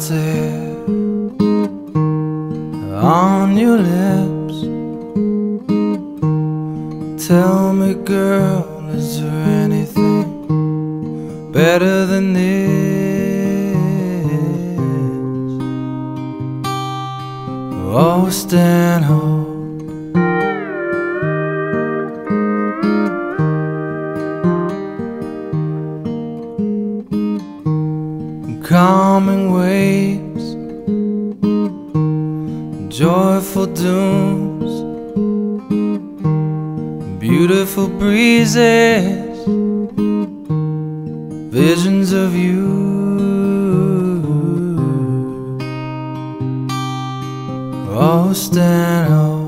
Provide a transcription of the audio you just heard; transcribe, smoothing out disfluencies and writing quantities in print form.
child's hair on your lips. Tell me, girl, is there anything better than this? Oh, Stanhope, calming waves, joyful dooms, beautiful breezes, visions of you. Oh, Stanhope.